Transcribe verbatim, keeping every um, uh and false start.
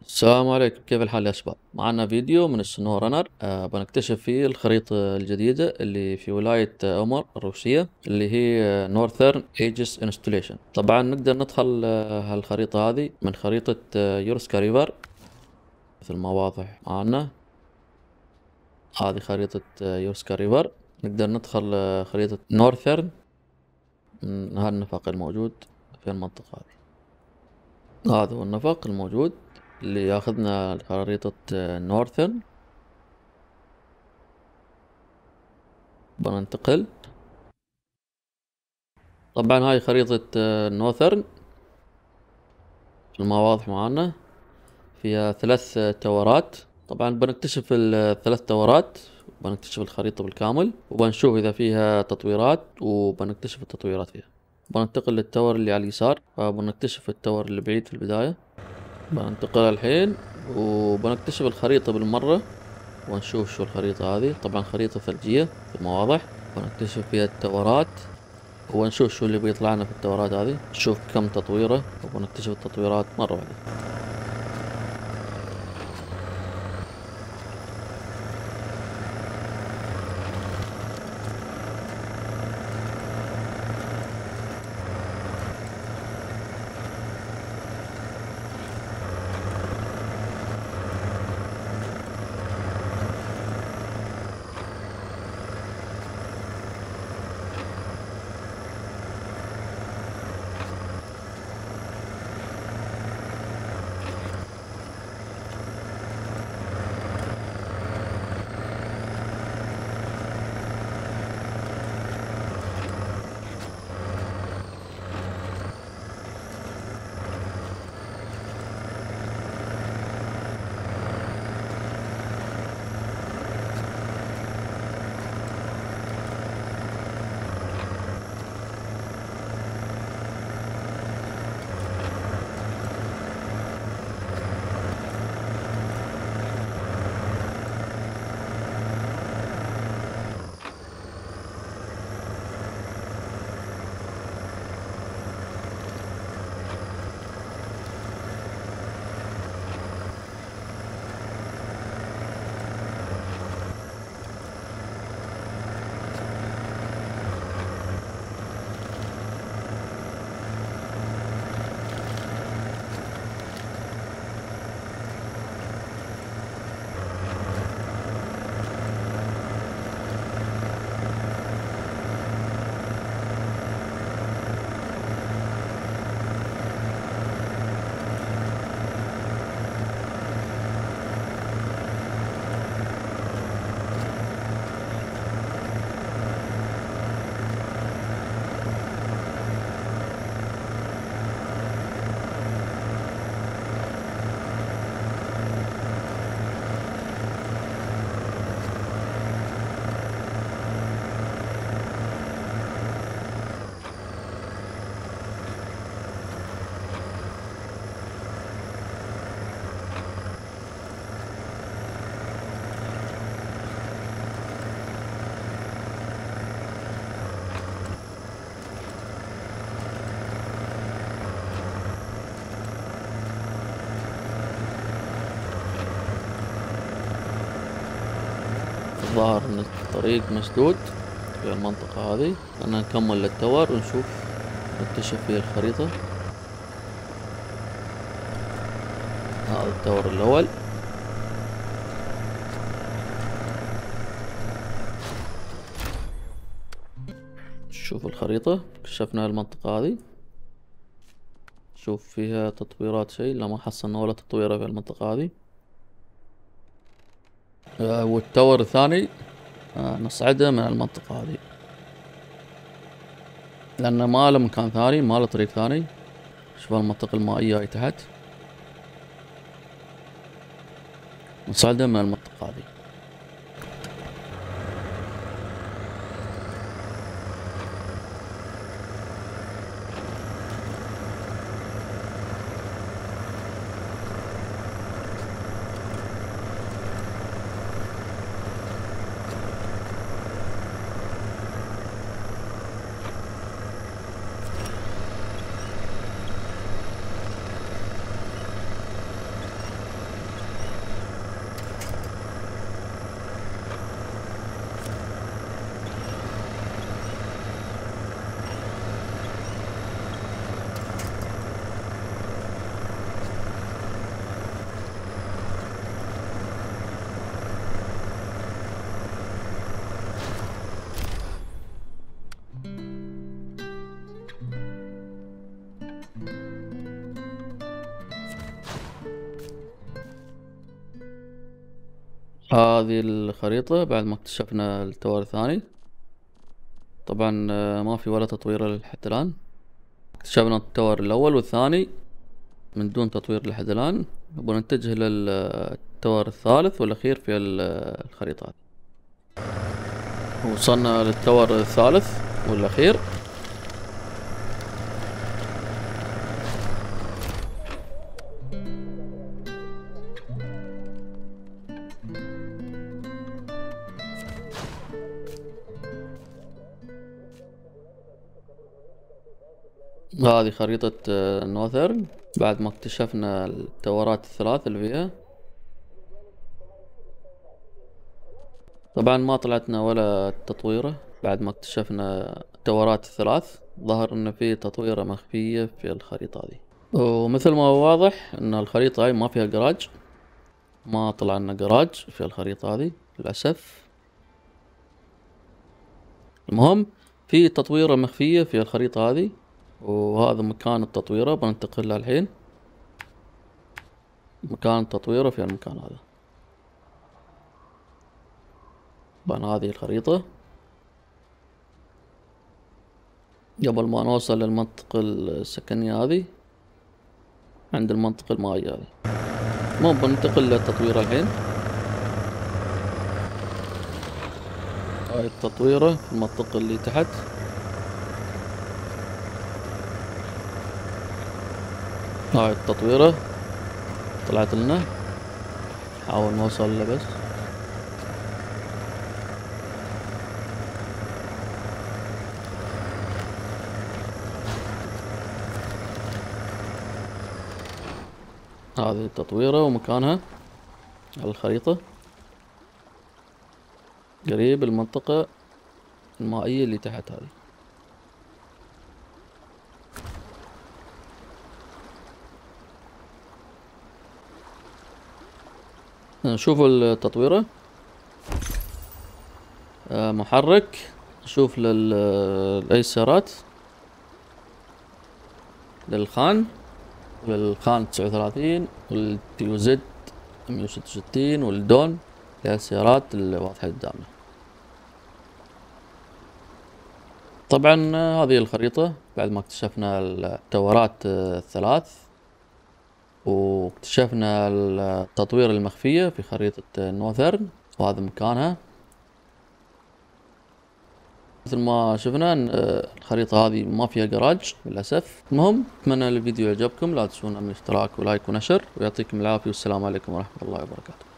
السلام عليكم، كيف الحال يا شباب؟ معنا فيديو من السنو رانر. آه بنكتشف فيه الخريطة الجديدة اللي في ولاية آه، أمر الروسية، اللي هي نورثرن ايجس انستليشن. طبعا نقدر ندخل آه هالخريطة هذه من خريطة آه يورسكا ريفر مثل ما واضح معنا. هذه خريطة آه يورسكا ريفر. نقدر ندخل آه خريطة نورثرن من هالنفق الموجود في المنطقة هذه. هذا هو النفق الموجود اللي ياخذنا خريطة آه نورثرن. بننتقل. طبعا هاي خريطة آه، نورثرن مثل ما واضح معانا، فيها ثلاث آه، تورات. طبعا بنكتشف الثلاث تورات، بنكتشف الخريطة بالكامل، وبنشوف إذا فيها تطويرات، وبنكتشف التطويرات فيها. بننتقل للتور اللي على اليسار، فبنكتشف التور اللي بعيد في البداية. بننتقل الحين وبنكتشف الخريطة بالمرة، ونشوف شو الخريطة هذه. طبعا خريطة ثلجية مثل ما واضح. بنكتشف فيها التورات ونشوف شو اللي بيطلع لنا في التورات هذه، نشوف كم تطويره ونكتشف التطويرات مرة واحدة. الظاهر ان الطريق مسدود في المنطقة هذه. خلنا نكمل للتور ونشوف نكتشف فيه الخريطة. هذا التور الاول. نشوف الخريطة، كشفنا المنطقة هذه. شوف فيها تطويرات شيء، لا ما حصلنا ولا تطويرة في المنطقة هذه. آه، والتور الثاني آه، نصعده من المنطقة هذه، لأنه ما له مكان ثاني، ما له طريق ثاني. شوف المنطقة المائية هاي تحت، نصعده من المنطقة هذه. هذه الخريطة بعد ما اكتشفنا التور الثاني. طبعا ما في ولا تطوير لحد الآن. اكتشفنا التور الأول والثاني من دون تطوير لحد الآن. بنتجه للتور الثالث والأخير في الخريطة هذه. وصلنا للتور الثالث والأخير. هذه خريطة نوثرن بعد ما اكتشفنا التورات الثلاث اللي فيها. طبعا ما طلعتنا ولا تطويرة بعد ما اكتشفنا التورات الثلاث. ظهر ان في تطويرة مخفية في الخريطة هذه. ومثل ما هو واضح ان الخريطة هاي ما فيها جراج. ما طلع لنا جراج في الخريطة هذه للأسف. المهم في تطويرة مخفية في الخريطة هذه، وهذا مكان التطويرة بننتقل له الحين. مكان التطويرة في المكان هذا. طبعا هذه الخريطة. قبل ما نوصل للمنطقة السكنية هذه عند المنطقة المائية هذه. المهم بننتقل للتطويرة الحين. هاي التطويرة في المنطقة اللي تحت. هاي التطويرة طلعت لنا. نحاول نوصل له بس. هذه التطويرة ومكانها على الخريطة قريب المنطقة المائية اللي تحت هذه. نشوف التطويرة. محرك. نشوف للأيسرات للخان للخان تسعة وثلاثين والتيو زد مية وستة وستين والدون للسيارات اللي واضحة قدامنا. طبعا هذه الخريطة بعد ما اكتشفنا التورات الثلاث واكتشفنا التطوير المخفية في خريطة نوثرن وهذا مكانها. مثل ما شفنا الخريطة هذه ما فيها جراج للأسف. المهم أتمنى الفيديو يعجبكم. لا تنسونا من الاشتراك ولايك ونشر، ويعطيكم العافية والسلام عليكم ورحمة الله وبركاته.